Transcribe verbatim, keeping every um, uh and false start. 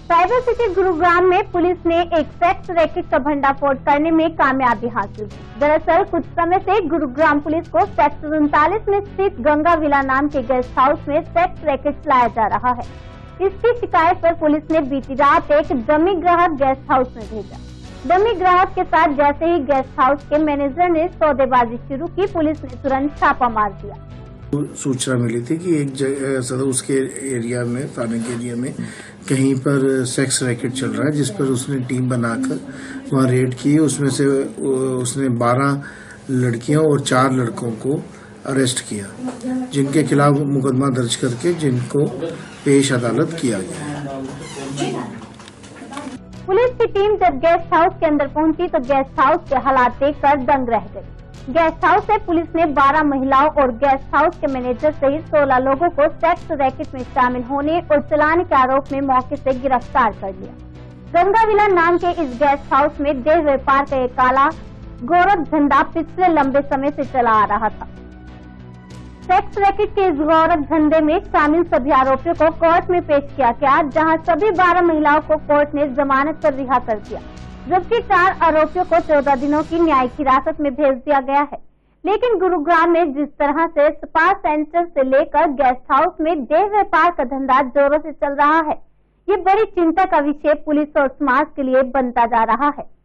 Cyber city Gurugram में police ने एक सेक्स रैकेट का भंडाफोड़ करने में कामयाबी हासिल की। दरअसल कुछ समय से गुरुग्राम पुलिस को सेक्टर उनतालीस में स्थित गंगा विला नाम के गेस्ट हाउस में सेक्स रैकेट चलाया जा रहा है। इसकी शिकायत पर पुलिस ने बीती रात एक डमी ग्राहक गेस्ट हाउस में भेजा। डमी ग्राहक के साथ जैसे ही गेस्ट हाउस के मैनेजर ने सौदेबाजी शुरू की, पुलिस ने तुरंत छापा मार दिया। सूचना मिली थी कि एक जगह उसके एरिया में, थाने के एरिया में कहीं पर सेक्स रैकेट चल रहा है, जिस पर उसने टीम बनाकर वहां रेड की। उसमें से उसने बारह लड़कियों और चार लड़कों को अरेस्ट किया, जिनके खिलाफ मुकदमा दर्ज करके जिनको पेश अदालत किया गया है। पुलिस की टीम जब गेस्ट हाउस के अंदर पहुंची तो गेस्ट हाउस के हालात देखकर दंग रह गई। गेस्ट हाउस से पुलिस ने बारह महिलाओं और गेस्ट हाउस के मैनेजर सहित सोलह लोगों को सेक्स रैकेट में शामिल होने और चलाने के आरोप में मौके से गिरफ्तार कर लिया। गंगा विला नाम के इस गेस्ट हाउस में देह व्यापार का एक काला गौरव धंधा पिछले लंबे समय से चला आ रहा था। सेक्स रैकेट के इस गौरव धंधे में शामिल सभी आरोपियों को कोर्ट में पेश किया गया, जहां सभी बारह महिलाओं को कोर्ट ने जमानत पर रिहा कर दिया, जबकि चार आरोपियों को चौदह दिनों की न्यायिक हिरासत में भेज दिया गया है। लेकिन गुरुग्राम में जिस तरह से स्पा सेंटर से लेकर गेस्ट हाउस में देह व्यापार का धंधा जोरों से चल रहा है, ये बड़ी चिंता का विषय पुलिस और समाज के लिए बनता जा रहा है।